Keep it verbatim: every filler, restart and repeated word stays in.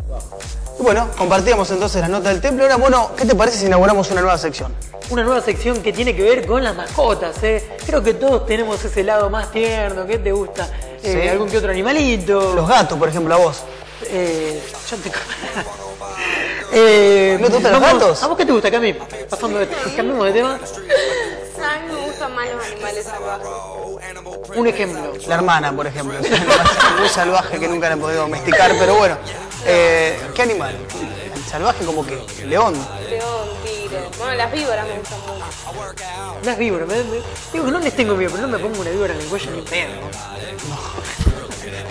Y bueno, compartíamos entonces las notas del templo. Ahora, bueno, ¿qué te parece si inauguramos una nueva sección? Una nueva sección que tiene que ver con las mascotas, ¿eh? Creo que todos tenemos ese lado más tierno. ¿Qué te gusta? Eh, Sí. ¿Algún que otro animalito? Los gatos, por ejemplo, a vos. Eh, yo te... eh, ¿No te gustan los vamos- gatos? ¿A vos qué te gusta, Cami? Pasando de... Cambiemos de tema. A mí me gustan más los animales salvajes. Un ejemplo. La hermana, por ejemplo. Es un animal muy salvaje que nunca la he podido domesticar, pero bueno. Eh, ¿Qué animal? Salvaje como que león. León, tigre. Bueno, las víboras me gustan mucho. Las víboras. Me, me- digo que no les tengo miedo, pero no me pongo una víbora en el cuello ni pedo.